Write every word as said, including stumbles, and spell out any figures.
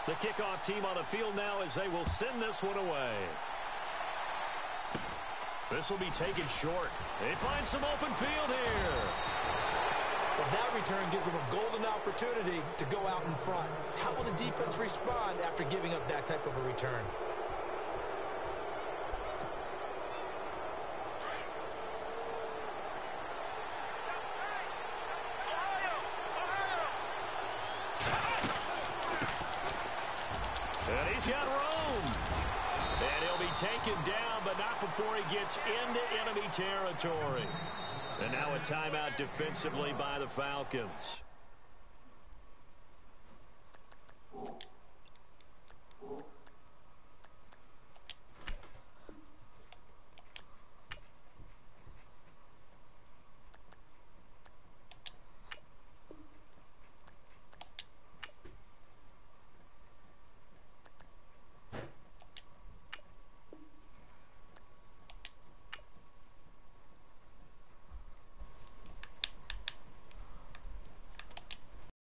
The kickoff team on the field now as they will send this one away. This will be taken short. They find some open field here. Well, that return gives them a golden opportunity to go out in front. How will the defense respond after giving up that type of a return? And he's got room. And he'll be taken down, but not before he gets into enemy territory. And now a timeout defensively by the Falcons.